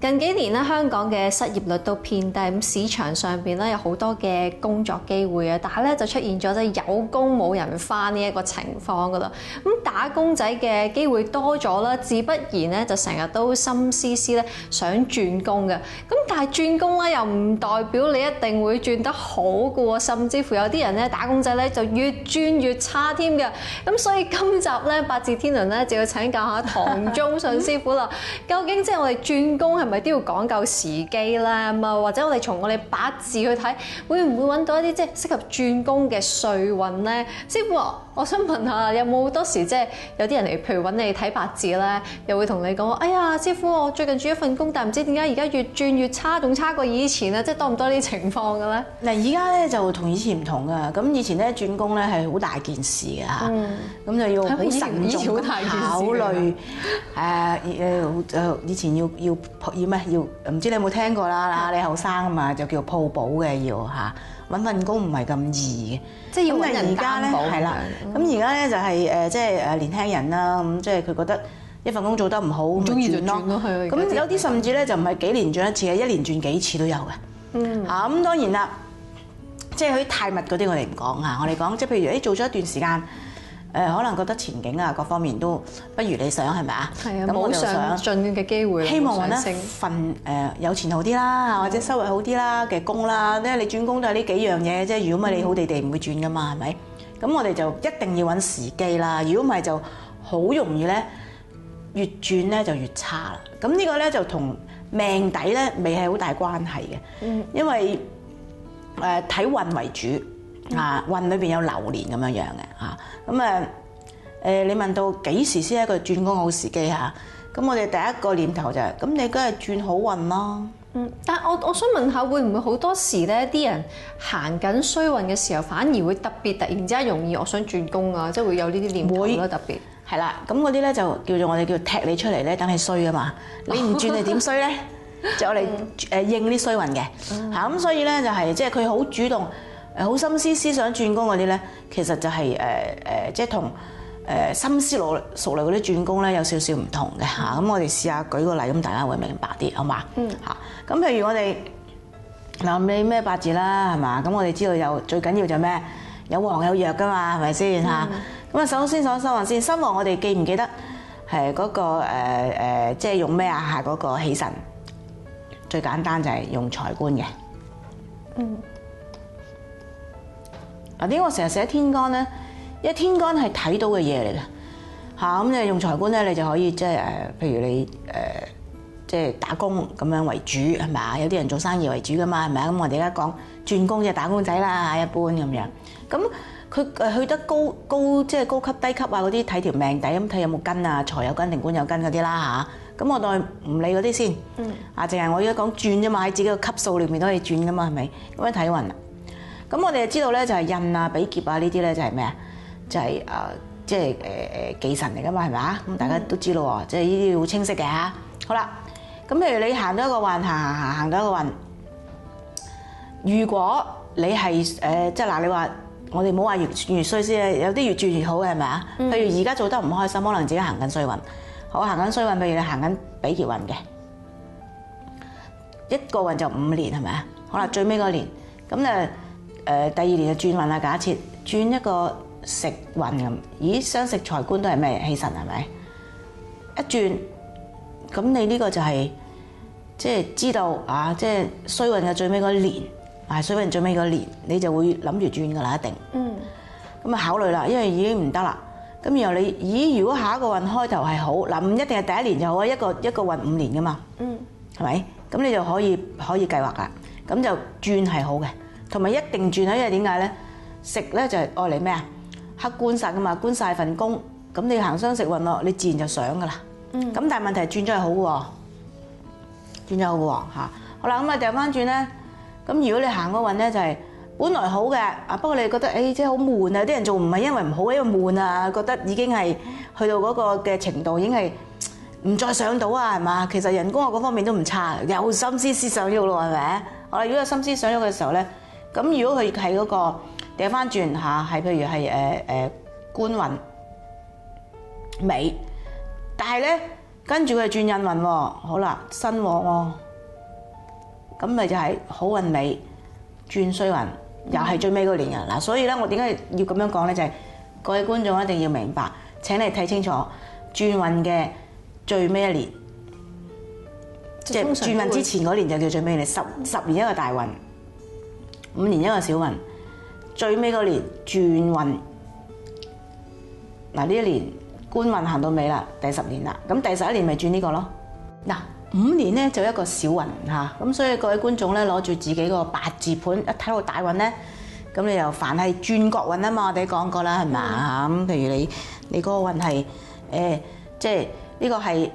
近幾年咧，香港嘅失業率都偏低，咁市場上邊咧有好多嘅工作機會啊，但係咧就出現咗即係有工冇人返呢一個情況噶啦。咁打工仔嘅機會多咗啦，自不然咧就成日都心思思咧想轉工嘅。咁但係轉工咧又唔代表你一定會轉得好嘅喎，甚至乎有啲人咧打工仔咧就越轉越差添嘅。咁所以今集咧八字天倫咧就要請教下唐忠信師傅啦。究竟即係我哋轉工係咪都要講究時機咧？咁啊，或者我哋從我哋八字去睇，會唔會揾到一啲即係適合轉工嘅歲運咧？師傅，我想問下，有冇好多時即係有啲人嚟，譬如揾你睇八字咧，又會同你講話：哎呀，師傅，我最近轉一份工，但係唔知點解而家越轉越差，仲差過以前啊！即係多唔多呢啲情況嘅咧？ 嗱，而家咧就同以前唔同噶。咁以前咧轉工咧係好大件事嘅嚇，咁就要好慎重考慮。以前要咩？要唔知你有冇聽過啦？你後生啊嘛，就叫鋪保嘅要嚇，揾份工唔係咁易嘅。 即係要揾人擔保。 係啦，咁而家咧就係即係年輕人啦，咁即係佢覺得一份工做得唔好，咁中意就轉咯。 咁有啲甚至咧就唔係幾年轉一次嘅，一年轉幾次都有嘅。咁當然啦，即係佢太密嗰啲我哋唔講嚇，我哋講即係譬如做咗一段時間。可能覺得前景啊各方面都不如理想係咪啊？ 係啊，冇上進嘅機會， 希望揾一份有錢好啲啦，或者收入好啲啦嘅工啦。因為你轉工都係呢幾樣嘢啫。如果唔係你好地地唔會轉噶嘛，係咪？咁我哋就一定要揾時機啦。如果唔係就好容易咧，越轉咧就越差啦。咁呢個咧就同命底咧未係好大關係嘅，因為睇運為主。運裏邊有流年咁樣樣嘅嚇，咁你問到幾時先係一個轉工好時機嚇？咁我哋第一個念頭就係，咁你梗係轉好運啦。 但係我想問下，會唔會好多時咧，啲人行緊衰運嘅時候，反而會特別突然之間容易，我想轉工啊，即係會有呢啲念頭啦，特別係啦。咁嗰啲咧就叫做我哋叫踢你出嚟咧，等你衰啊嘛。你唔轉你點衰咧？就我哋應啲衰運嘅嚇。咁所以咧就係即係佢好主動。好心思思想轉工嗰啲咧，其實就係即係同深思熟慮嗰啲轉工咧有少少唔同嘅嚇。咁我哋試下舉個例，咁大家會明白啲，好嘛？嚇。咁譬如我哋嗱你咩八字啦，係嘛？咁我哋知道有最緊要就咩？有旺有弱噶嘛，係咪先嚇？咁啊，首先講身旺先，身旺我哋記唔記得係嗰個即係用咩啊？係嗰個喜神，最簡單就係用財官嘅。嗱，點解我成日寫天干咧？因為天干係睇到嘅嘢嚟嘅嚇，咁你用財官咧，你就可以即係譬如你即係打工咁樣為主係咪啊？有啲人做生意為主噶嘛，係咪啊？咁我哋而家講轉工即係打工仔啦，一般咁樣。咁佢去得高即係高級低級啊嗰啲睇條命底咁睇有冇根啊，財有根定官有根嗰啲啦嚇。咁我當唔理嗰啲先，淨係我而家講轉啫嘛，喺自己個級數裏面都可以轉噶嘛，係咪？咁樣睇運。咁我哋就知道咧，就係印啊、比劫啊呢啲咧，就係咩啊？就係即係忌神嚟噶嘛，係咪啊？咁大家都知道喎，即係呢啲好清晰嘅嚇。好啦，咁譬如你行到一個運，行到一個運，如果你係即係嗱，你話我哋唔好話越轉越衰先，有啲越轉越好嘅係咪啊？譬如而家做得唔開心，可能自己行緊衰運，好行緊衰運，譬如你行緊比劫運嘅，一個運就5年係咪啊？好啦，最尾嗰年咁第二年就轉運啦，假設轉一個食運咁，咦相食財官都係咩喜神係咪？一轉咁你呢個就係即係知道啊，即係衰運嘅最尾嗰年，衰運最尾嗰年你就會諗住轉噶啦一定。咁啊考慮啦，因為已經唔得啦。咁然後你咦如果下一個運開頭係好嗱，唔一定係第一年就好啊，一個運5年噶嘛，係咪？咁你就可以計劃啦。咁就轉係好嘅。同埋一定轉啊，因為點解咧？食咧就係愛嚟咩啊？克官煞噶嘛，官曬份工，咁你行傷食運咯，你自然就想噶啦。咁但係問題係轉咗係好喎，轉咗好喎嚇。好啦，咁啊掉翻轉咧，咁如果你行嗰運咧就係本來好嘅，不過你覺得即係好悶啊！啲人做唔係因為唔好，因為悶啊，覺得已經係去到嗰個嘅程度，已經係唔再上到啊，係嘛？其實人工啊嗰方面都唔差，有心思上喐咯，係咪？好啦，如果有心思上喐嘅時候咧。咁如果佢係嗰個掉翻轉嚇，係譬如係官運尾，但係咧跟住佢轉印運喎，好啦，身旺喎，咁咪就係好運尾轉衰運，又係最尾嗰年啊！嗱，所以咧，我點解要咁樣講咧？就係各位觀眾一定要明白，請你睇清楚轉運嘅最尾一年，即係轉運之前嗰年就叫最尾年，十年一個大運，5年一個小運，最尾嗰年轉運。嗱，呢一年官運行到尾啦，第10年啦，咁第11年咪轉呢個咯。嗱，5年咧就一個小運嚇，咁所以各位觀眾咧攞住自己個八字盤一睇到大運咧，咁你又凡係轉角運啊嘛，我哋講過啦，係咪啊？咁譬如你嗰個運係即係呢個係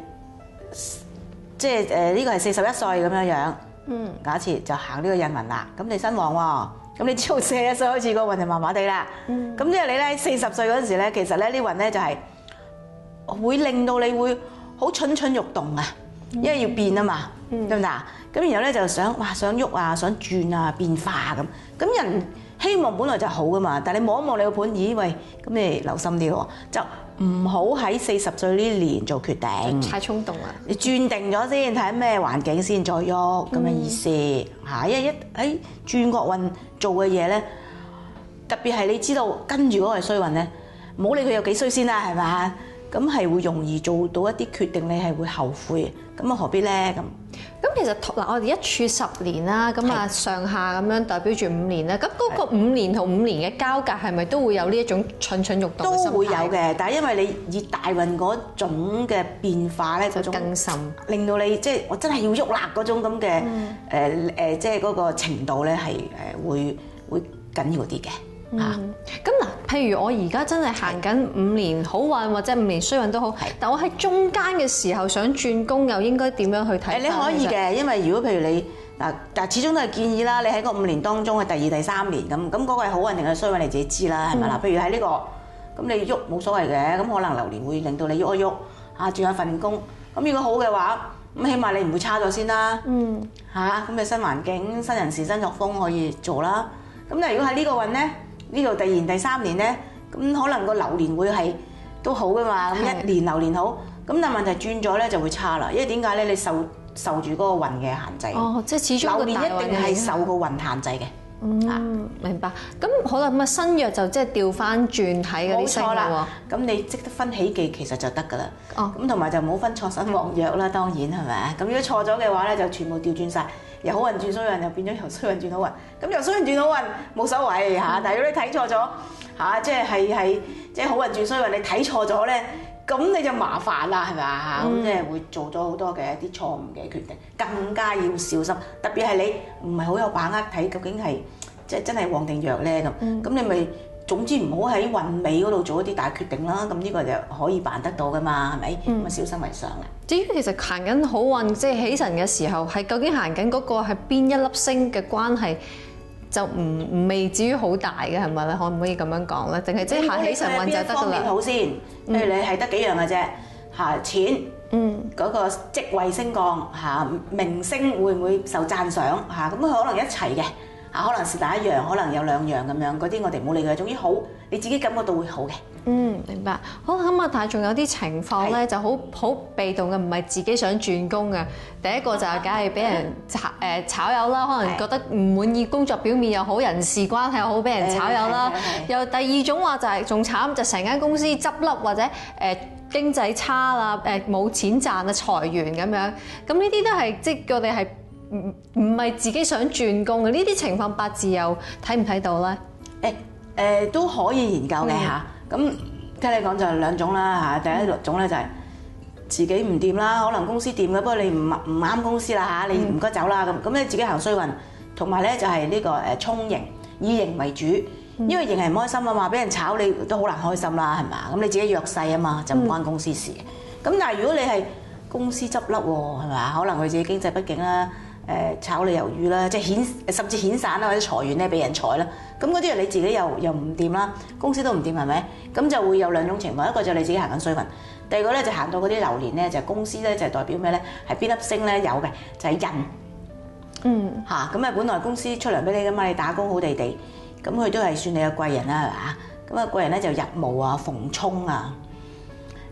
呢個係41歲咁樣樣，假設就行呢個印運啦，咁你身旺喎，咁你知道41歲開始個運就麻麻地啦，咁即係你咧40歲嗰陣時咧，其實咧呢運咧就係會令到你會好蠢蠢欲動啊，因為要變啊嘛，得唔得啊？咁然後咧就想喐啊，想轉啊，變化咁人希望本來就好噶嘛，但係你望一望你個盤，咦喂，咁你留心啲咯，就唔好喺40歲呢年做決定， 太衝動啦。 你轉定咗先，睇咩環境先再喐咁嘅意思嚇。因為一喺轉角運做嘅嘢咧，特別係你知道跟住嗰個係衰運咧，唔好理佢有幾衰先啦，係咪？咁係會容易做到一啲決定，你係會後悔嘅。咁啊何必咧咁？ 咁其實嗱，我哋一柱10年啦，咁啊上下咁樣代表住5年啦。咁嗰個5年同5年嘅交隔係咪都會有呢一種蠢蠢欲動嘅心態？ 都會有嘅，但係因為你以大運嗰種嘅變化咧，嗰種更深，令到你即係我真係要喐啦嗰種咁嘅即係嗰個程度咧係會緊要啲嘅。 咁嗱，譬如我而家真係行緊5年好運或者5年衰運都好，但我喺中間嘅時候想轉工，又應該點樣去睇？ 你可以嘅，因為如果譬如你但始終都係建議啦，你喺個5年當中嘅第2、第3年咁嗰個係好運定係衰運，你自己知啦，係咪啦？譬如喺呢個咁你喐冇所謂嘅，咁可能流年會令到你喐一喐轉下份工，咁如果好嘅話，咁起碼你唔會差咗先啦。咁你新環境、新人事、新作風可以做啦。咁但係如果喺呢個運咧？呢度第2年、第3年咧，咁可能個流年會係都好噶嘛，咁1年流年好，咁但係問題轉咗咧就會差啦，因為點解咧？你受住嗰個運嘅限制。即係始終流年一定係受個運限制嘅。 明白。咁好啦，咁啊新月就即係調翻轉睇嗰啲星啦。 咁你識得分喜忌其實就得噶啦。咁同埋就唔好分錯身旺弱啦，當然係咪？咁如果錯咗嘅話咧，就全部調轉晒。由好運轉衰運，又變咗由衰運轉好運。咁由衰運轉好運冇所謂嚇，但係如果你睇錯咗嚇，即係好運轉衰運，你睇錯咗咧，咁你就麻煩啦，係咪啊？咁即係會做咗好多嘅一啲錯誤嘅決定，更加要小心。特別係你唔係好有把握睇究竟係即係真係旺定弱咧咁，你咪總之唔好喺運尾嗰度做一啲大決定啦。咁呢個就可以辦得到噶嘛，係咪？咁啊小心為上啦。 至於其實行緊好運，即係起神嘅時候，係究竟行緊嗰個係邊一粒星嘅關係，就未至於好大嘅係咪咧？可唔可以咁樣講咧？定係即係行起神運就得㗎啦？邊方面好先？譬如你係得幾樣嘅啫嚇，錢，嗰個職位升降嚇，名聲會唔會受讚賞嚇？咁佢可能一齊嘅。可能是但一樣，可能有2樣咁樣，嗰啲我哋唔好理佢。總之好，你自己感覺到會好嘅。明白。好咁啊，但係仲有啲情況咧，就好被動嘅，唔係自己想轉工嘅。第一個就係梗係俾人炒魷啦，可能覺得唔滿意工作表現又好，人事關係又好，俾人炒魷啦。又第二種話就係仲慘，就成間公司執笠或者經濟差啦，冇錢賺啊，裁員咁樣。咁呢啲都係即係我哋係。唔係自己想轉工嘅呢啲情況，八字又睇唔睇到咧？ 都可以研究嘅嚇。咁聽你講就係2種啦嚇。第一種咧就係自己唔掂啦，可能公司掂嘅，不過你唔啱公司啦嚇，你唔該走啦咁。咁你自己行衰運，同埋咧就係呢個衝刑，以刑為主，因為刑係唔開心啊嘛，俾人炒你都好難開心啦，係嘛？咁你自己弱勢啊嘛，就唔關公司事嘅。咁但係如果你係公司執笠喎，係嘛？可能佢自己經濟不景啦。炒你魷魚啦，即係甚至遣散啦，或者裁員咧，俾人裁啦。咁嗰啲人你自己又唔掂啦，公司都唔掂係咪？咁就會有2種情況，一個就你自己行緊衰運，第二個咧就行到嗰啲流年咧，就係公司咧就係代表咩咧？係邊粒星咧有嘅就係人。咁啊，本來公司出糧俾你噶嘛，你打工好地地，咁佢都係算你嘅貴人啦，係嘛？咁啊貴人咧就入墓啊、逢沖啊。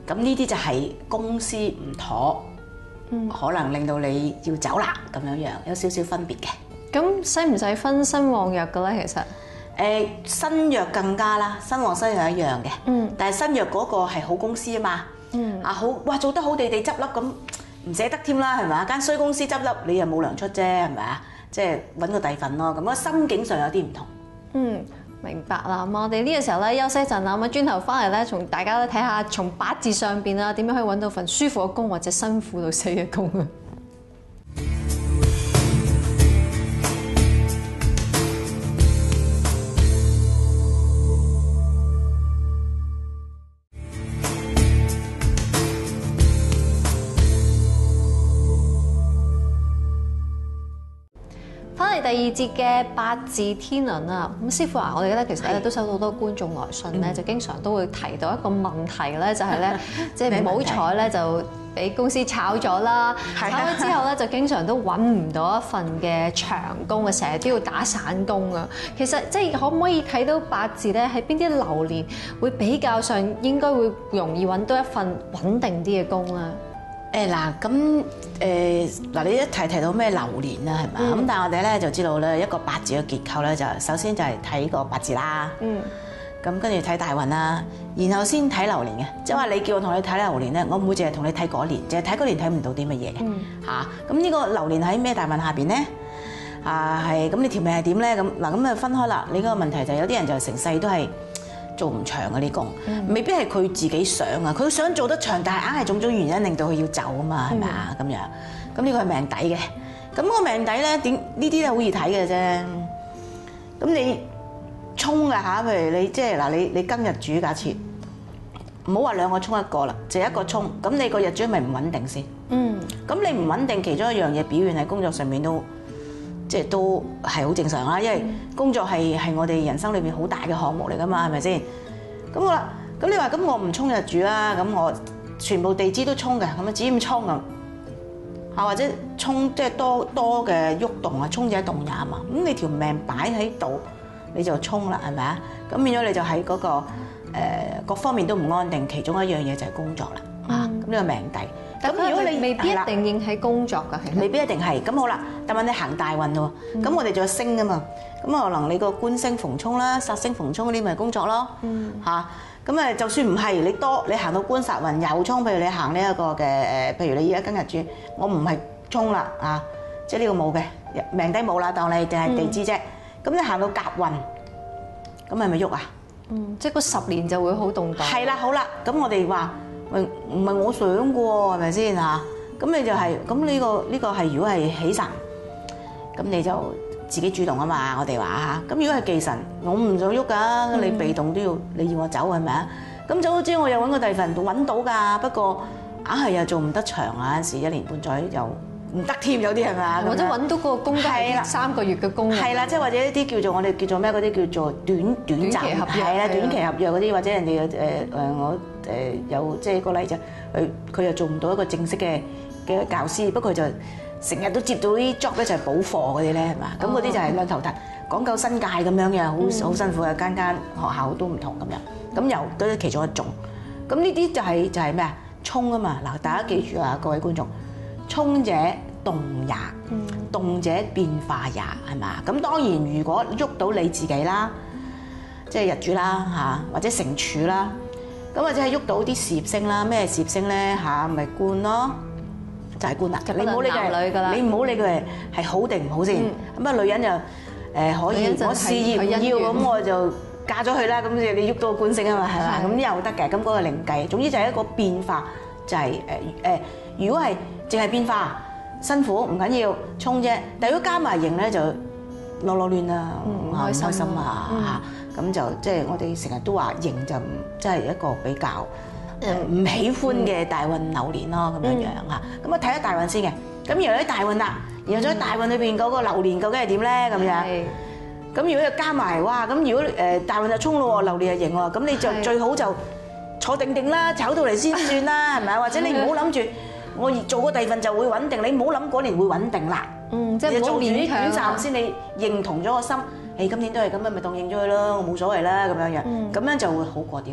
咁呢啲就係公司唔妥，可能令到你要走啦咁樣樣，有少少分別嘅。 咁使唔使分新旺藥嘅咧？其實新藥更加啦，新旺新藥一樣嘅，但係新藥嗰個係好公司啊嘛，好哇做得好地地執笠咁唔捨得添啦，係咪啊？間衰公司執笠你又冇糧出啫，係咪啊？即係揾個第二份咯，咁個心境上有啲唔同。 明白啦。咁我哋呢個時候咧休息一陣啦，咁轉頭翻嚟咧，同大家咧睇下從八字上邊啊，點樣可以揾到份舒服嘅工或者辛苦到死嘅工啊！翻嚟第二節嘅八字天倫啊，咁師傅啊，我哋咧其實咧都收到好多觀眾來信咧，就經常都會提到一個問題咧，就係咧，即係唔好彩咧就俾公司炒咗啦，炒咗之後咧就經常都揾唔到一份嘅長工啊，成日都要打散工啊。其實即係可唔可以睇到八字咧，喺邊啲流年會比較上應該會容易揾到一份穩定啲嘅工咧？ 嗱你一提到咩流年啦，係嘛？咁但係我哋咧就知道咧，一個八字嘅結構咧，就首先就係睇個八字啦。咁跟住睇大運啦，然後先睇流年嘅。即係話你叫我同你睇流年咧，我唔會淨係同你睇嗰年，淨係睇嗰年睇唔到啲乜嘢嘅嚇。咁呢個流年喺咩大運下邊咧？係咁你條命係點咧？咁啊分開啦。你嗰個問題就係有啲人就成世都係做唔長嘅啲工，未必係佢自己想啊，佢想做得長，但係硬係種種原因令到佢要走啊嘛，係咪啊？咁樣，咁呢個係命底嘅。咁個命底咧點？呢啲咧好易睇嘅啫。咁你衝㗎嚇，譬如你即係嗱，你今日主假設，唔好話兩個衝一個啦，就一個衝，咁你個日主咪唔穩定先。咁你唔穩定，其中一樣嘢表現喺工作上面都。即係都係好正常啦，因為工作係我哋人生裏邊好大嘅項目嚟噶嘛，係咪先？咁好啦，咁你話咁我唔衝日主啦，咁我全部地支都衝嘅，咁啊只咁衝咁，或者衝即係多嘅喐動啊，衝者動也嘛。咁你條命擺喺度，你就衝啦，係咪啊？咁變咗你就喺嗰個各方面都唔安定，其中一樣嘢就係工作啦。咁呢個命底。咁如果你未必一定應喺工作㗎，係未必一定係。咁好啦，但係你行大運喎，咁我哋仲有星㗎嘛，咁可能你個官星逢衝啦、煞星逢衝嗰啲咪工作咯，咁就算唔係你行到官煞運有衝，譬如你行呢一個嘅譬如你而家跟日主，我唔係衝啦即係呢個冇嘅命底冇啦，當你定係地支啫。咁你行到甲運，咁係咪喐啊？ 即係嗰10年就會好動盪。 係啦，好啦，咁我哋話。唔係我想嘅喎，係咪先嚇？咁你就係咁呢個係如果係喜神，咁你就自己主動啊嘛。我哋話嚇，咁如果係忌神，我唔想喐㗎，你被動都要你要我走係咪啊？咁走咗之後我又揾個第二份揾到㗎，不過硬係又做唔得長啊，有時1年半載又唔得添，有啲係咪啊？ 或者揾到個工都係3個月嘅工。係啦，即係或者一啲叫做我哋叫做咩嗰啲叫做短期合約，係啦，短期合約嗰啲，或者人哋我有即係個例子，佢又做唔到一個正式嘅教師，不過就成日都接到啲 job 咧，就係補課嗰啲咧係嘛？咁嗰啲就係兩頭騰，講究新界咁樣嘅，好辛苦嘅，間學校都唔同咁樣，咁又都係其中一種。咁呢啲就係咩啊？衝啊嘛！嗱，大家記住啊，各位觀眾，衝者動也，動者變化也，係嘛？咁當然如果喐到你自己啦，即係日主啦或者成柱啦。咁或者係喐到啲事業星啦，咩事業星咧咪官咯，就係官啦。你唔好理佢，你唔好理佢係好定唔好先。咁啊，女人就可以，我事業唔要，咁我就嫁咗佢啦。咁你喐到個官星啊嘛，係嘛？咁又得嘅，咁嗰個另計。總之就係一個變化，就係如果係淨係變化，辛苦唔緊要，衝啫。但如果加埋型咧，就囉囉攣啦，唔開心啊。咁就即係我哋成日都話型就即係一個比較唔喜歡嘅大運流年咯，咁樣樣嚇。咁啊睇下大運先嘅。咁然後喺大運啦，然後再喺大運裏邊嗰個流年究竟係點咧？咁樣。咁如果又加埋哇，咁如果大運就衝咯，流年就型喎，咁你就最好就坐定定啦，炒到嚟先算啦，係咪啊？或者你唔好諗住我做個第二份就會穩定，你唔好諗嗰年會穩定啦。即係做住啲短暫先，你認同咗個心。今年都係咁咪當應咗佢咯，我冇所謂啦咁樣樣，咁樣就會好過啲咯。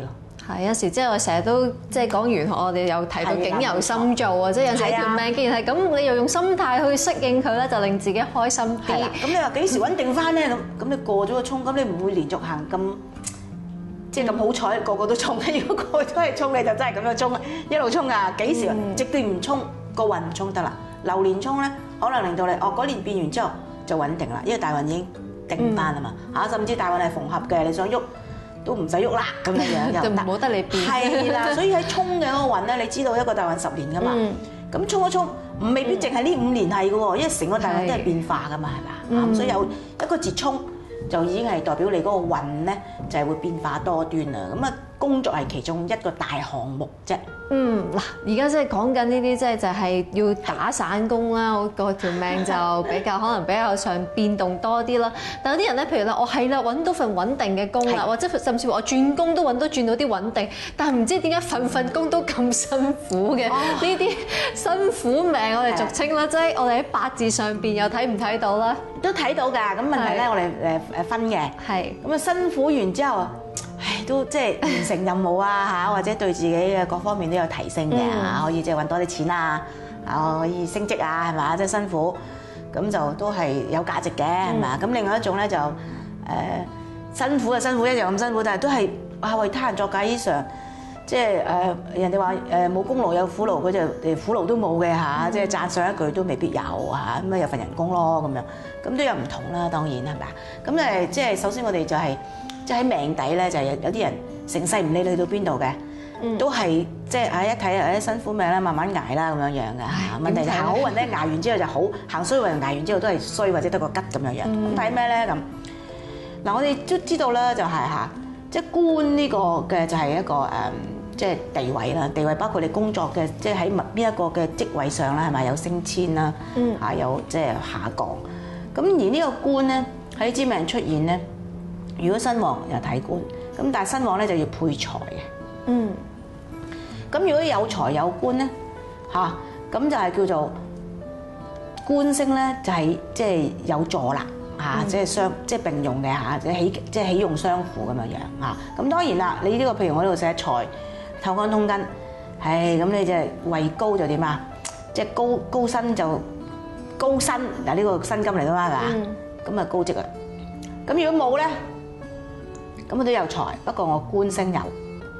係有時即係我成日都即係講玄學，我哋有提到境由心造啊，即係有時條命既然係咁，你又用心態去適應佢咧，就令自己開心啲。 咁你話幾時穩定翻咧？咁你過咗個衝，咁你唔會連續行咁即係咁好彩，個個都衝。如果個個都係衝，你就真係咁樣衝，一路衝啊！幾時直段唔衝，個運唔衝得啦。流年衝咧，可能令到你嗰年變完之後就穩定啦，因為大運已經定翻啦嘛嚇，甚至大運係逢合嘅，你想喐都唔使喐啦咁樣樣， 就唔好得你變。 係啦，所以喺衝嘅嗰個運咧，你知道一個大運10年噶嘛，咁衝一衝，未必淨係呢5年係嘅喎，因為成個大運都係變化噶嘛，係嘛？所以有一個節衝就已經係代表你嗰個運咧就係會變化多端啦。咁啊，工作係其中一個大項目啫。 嗱，而家即係講緊呢啲，即係就係要打散工啦。我個條命就可能比較上變動多啲啦。但有啲人咧，譬如咧，我係啦，揾到份穩定嘅工啦，或者甚至乎我轉工都轉到啲穩定，但係唔知點解份工都咁辛苦嘅。呢啲辛苦命我哋俗稱啦，即係我哋喺八字上邊又睇唔睇到咧？ 都睇到㗎。咁問題咧，我哋分嘅。係。咁啊，辛苦完之後，都即係完成任務啊嚇，或者對自己嘅各方面都有提升嘅嚇，可以即係揾多啲錢啊，可以升職啊，係嘛？即係辛苦，咁就都係有價值嘅，係嘛？咁另外一種咧就辛苦就辛苦，一樣咁辛苦，但係都係為他人作嫁衣裳，即係人哋話冇功勞有苦勞，佢就苦勞都冇嘅嚇，即係讚上一句都未必有嚇，咁啊有份人工咯咁樣，咁都有唔同啦，當然係咪？咁即係首先我哋就係。即係喺命底咧，就係有啲人成世唔理你去到邊度嘅，都係即係一睇辛苦命啦，慢慢捱啦咁樣樣嘅嚇。問題行好運咧，捱完之後就好；行衰運捱完之後都係衰或者得個吉咁樣樣。咁睇咩咧咁？嗱，我哋都知道啦，就係即係官呢個嘅就係一個即係地位啦。地位包括你工作嘅，即係喺邊一個嘅職位上啦，係咪有升遷啦？有即係下降。咁而呢個官咧喺支命出現咧。如果身旺又睇官，咁但係身旺咧就要配財嘅。咁如果有財有官咧，咁就係叫做官星咧，就係即係有助啦，即係並用嘅嚇，即係喜用相輔咁樣樣嚇。咁當然啦，你呢個譬如我呢度寫財透干通根，咁你就位高就點啊？即係高薪就高薪嗱，呢個薪金嚟㗎嘛係嘛？咁啊高職啊。咁如果冇咧？咁我都有財，不過我官星有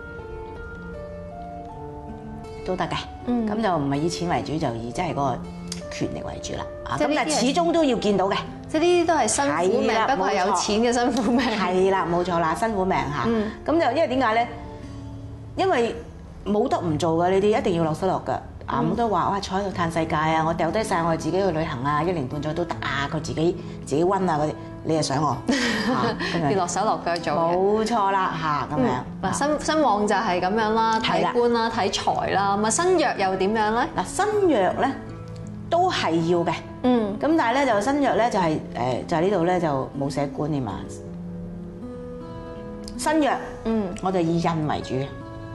都得嘅，咁就唔係以錢為主，就以即係嗰個權力為主啦。咁但係始終都要見到嘅，即係呢啲都係辛苦命，不過係有錢嘅辛苦命。係啦，冇錯啦，辛苦命嚇。咁就因為點解咧？因為冇得唔做嘅呢啲，一定要落手落腳。冇得話哇坐喺度嘆世界啊！我掉低晒我自己去旅行啊，1年半載都得啊！佢自己温啊嗰啲，你又想我要落手落腳做嘅。冇錯啦咁樣。嗱身旺就係咁樣啦，睇官啦，睇財啦。咁啊身弱又點樣咧？嗱身弱咧都係要嘅。咁但係咧就身弱咧就係就係呢度咧就冇寫官添嘛。身弱我就以印為主嘅。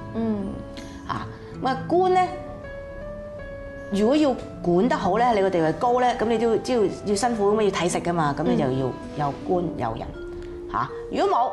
咁啊官咧。如果要管得好咧，你個地位高咧，咁你都要辛苦咁要睇食噶嘛，咁你就要有官有人嚇。如果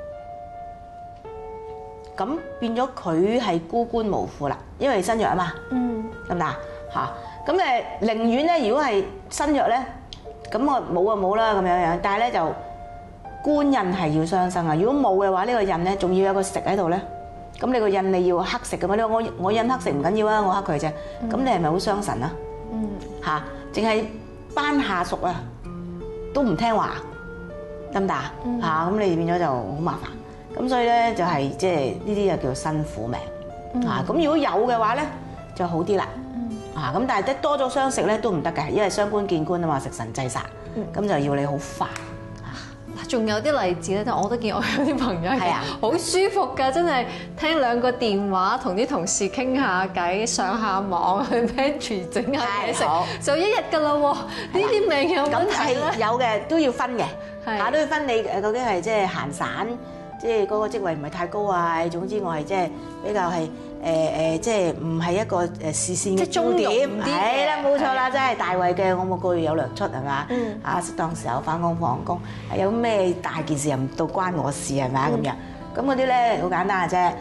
冇，咁變咗佢係孤官無負啦，因為身弱啊嘛，得唔得嚇？咁寧願咧，如果係身弱咧，咁我冇就冇啦咁樣樣，但係咧就官印係要相生啊。如果冇嘅話，呢個印咧仲要有個食喺度咧。咁你個印你要黑食嘅嘛？你話我印黑食唔緊要啊，我黑佢啫。咁你係咪好傷神啊？淨係班下屬啊，都唔聽話，得唔得啊？咁你變咗就好麻煩。咁所以咧就係即係呢啲就叫做辛苦命。咁如果有嘅話咧就好啲啦。咁但係得多咗相食咧都唔得嘅，因為傷官見官啊嘛，食神制殺，咁就要你好煩。仲有啲例子咧，我都見我有啲朋友係好舒服㗎，真係聽2個電話，同啲同事傾下偈，上下網去 pantry 整下嘢食，就一日㗎啦喎！呢啲命有問題咧？有嘅都要分嘅，都要分你究竟係即係閒散，即係嗰個職位唔係太高啊。總之我係即係比較係即係唔係一個視線嘅焦點，係啦，冇錯啦，真係大位嘅，我每個月有糧出係嘛？適當時候返工放工，有咩大件事又唔到關我事係咪咁樣？咁嗰啲咧好簡單嘅啫，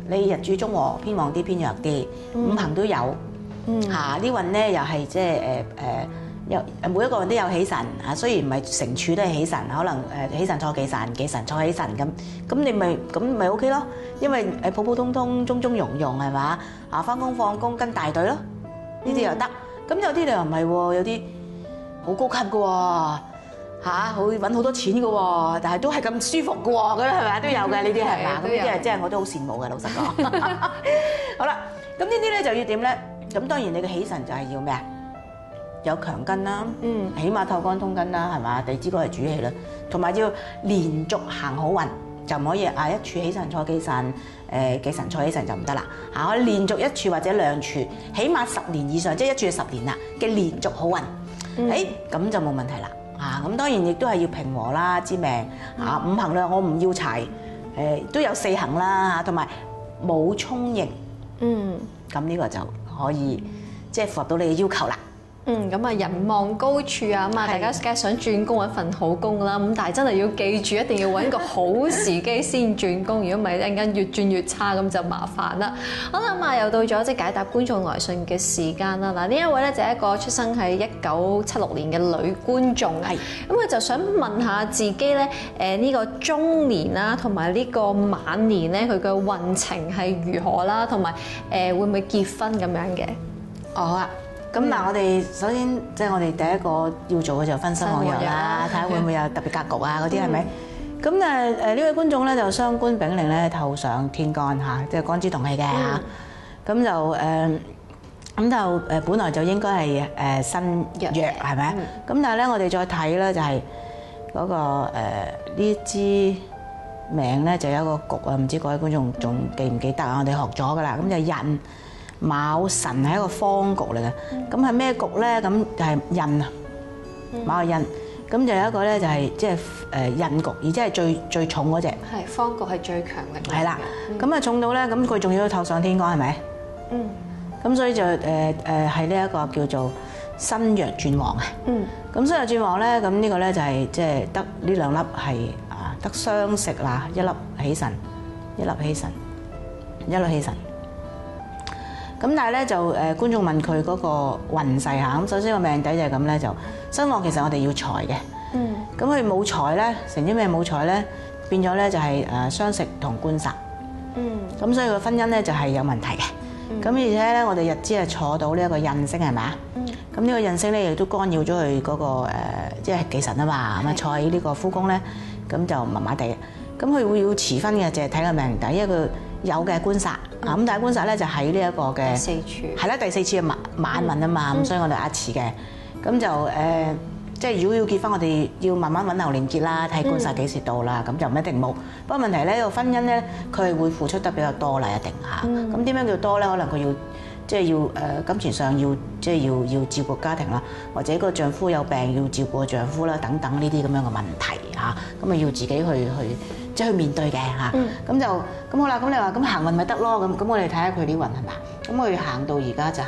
你日主中和偏旺啲偏弱啲，五行都有嚇。啲運咧又係即係每一個人都有喜神嚇，雖然唔係成處都係喜神，可能喜神錯忌神，忌神錯喜神咁你咪 OK 咯，因為普普通通中中庸庸係嘛啊，返工放工跟大隊咯，呢啲又得。咁有啲你又唔係喎，有啲好高級嘅喎嚇，好揾好多錢嘅喎，但係都係咁舒服嘅喎，咁係咪都有嘅呢啲係嘛？咁呢啲係真係我都好羨慕嘅，老實講。好啦，咁呢啲咧就要點咧？咁當然你嘅喜神就係要咩啊？有強根啦，起碼透干通根啦，係嘛？地支嗰係主氣啦，同埋要連續行好運，就唔可以一處喜神錯忌神，忌神錯喜神就唔得啦嚇。我連續一處或者兩處，起碼10年以上，即係一處係10年啦嘅連續好運，咁就冇問題啦嚇。咁當然亦都係要平和啦，知命嚇五行啦，我唔要柴，都有4行啦嚇，同埋冇沖刑，咁呢個就可以即係符合到你嘅要求啦。 咁啊人望高處啊嘛，大家梗係想轉工揾份好工啦。咁但係真係要記住，一定要揾個好時機先轉工，如果唔係一陣間越轉越差，咁就麻煩啦。好啦，咁啊又到咗即係解答觀眾來信嘅時間啦。嗱，呢一位咧就係一個出生喺1976年嘅女觀眾，咁佢就想問下自己咧，呢個中年啦，同埋呢個晚年咧，佢嘅運程係如何啦，同埋會唔會結婚咁樣嘅？ 好啊。咁嗱，我哋首先即係我哋第一個要做嘅就分身旺弱啦，睇下會唔會有特別格局啊嗰啲係咪？咁呢位觀眾咧就雙官丙令咧透上天干嚇，即係干支同氣嘅嚇。咁就本來就應該係身弱係咪？咁但係咧我哋再睇咧就係嗰個呢支命咧就有一個局啊，唔知各位觀眾仲記唔記得啊？我哋學咗噶啦，咁就寅卯辰係一個方局嚟嘅，咁係咩局咧？咁就係寅啊，卯寅，咁就有一個咧就係即係寅局，而且係最重嗰隻。 係方局係最強力。 係啦，咁啊重到咧，咁佢仲要透上天干係咪？咁所以就係呢一個叫做身弱轉旺啊。咁身弱轉旺咧，咁呢個咧就係即係得呢兩粒係得雙食啦，一粒喜神，一粒喜神，一粒喜神。咁但係咧就觀眾問佢嗰個運勢嚇，咁首先個命底就係咁咧，就身旺其實我哋要財嘅，咁佢冇財咧，成啲咩冇財咧，變咗咧就係雙食同官殺，咁所以個婚姻咧就係有問題嘅，咁而且咧我哋日支係坐到呢一個印星係咪啊？咁呢個印星咧亦都干擾咗佢嗰個即係忌神啊嘛，咁啊坐喺呢個夫宮咧，咁就麻麻地，咁佢會要遲婚嘅，就係睇個命底，因為佢有嘅官殺。咁但係官殺咧就喺呢一個嘅第4處， 係啦，第4處嘅晚運啊嘛，咁所以我哋壓遲嘅，咁就即係如果要結婚，我哋要慢慢揾流年結啦，睇官殺幾時到啦，咁就唔一定冇。不過問題咧，個婚姻咧，佢係會付出得比較多啦，一定嚇。咁點樣叫多咧？可能佢要即係要金錢上要即係要照顧家庭啦，或者個丈夫有病要照顧個丈夫啦，等等呢啲咁樣嘅問題嚇，咁啊要自己去即係去面對嘅嚇。咁好啦，咁你話咁行運咪得咯？咁我哋睇下佢啲運係嘛？咁佢行到而家就係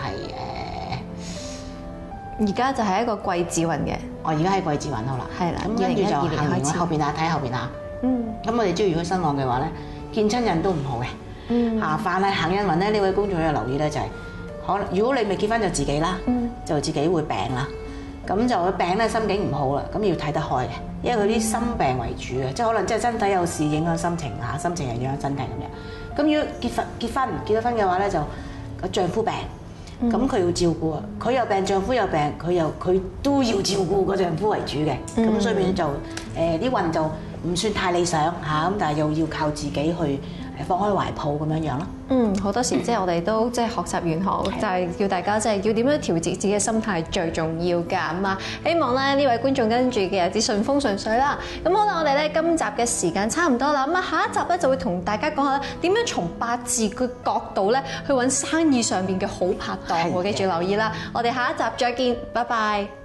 而家就係一個貴子運嘅。 而家係貴子運好啦。係啦，咁跟住就行完後邊啊，睇下後邊啊。咁我哋知如果身旺嘅話咧，見親人都唔好嘅。嚇，凡係行印運咧，呢位公眾要留意咧就係，可能如果你未結婚就自己啦，就自己會病啦。咁就佢病咧心境唔好啦，咁要睇得開嘅，因為佢啲心病為主嘅，即係可能即係身體有事影響心情嚇，心情係影響身體咁樣。咁如果結咗婚嘅話咧，就個丈夫病，咁佢要照顧啊，佢有病，丈夫有病，佢都要照顧個丈夫為主嘅，咁所以變咗就啲運就唔算太理想嚇，咁但係又要靠自己去放開懷抱咁樣樣咯。 好多時即係我哋都即係學習玄學，就係叫大家即係要點樣調節自己嘅心態最重要㗎。咁啊，希望咧呢位觀眾跟住嘅日子順風順水啦。咁好啦，我哋咧今集嘅時間差唔多啦。咁啊，下一集咧就會同大家講下點樣從八字嘅角度咧去揾生意上邊嘅好拍檔喎。記住留意啦。我哋下一集再見，拜拜。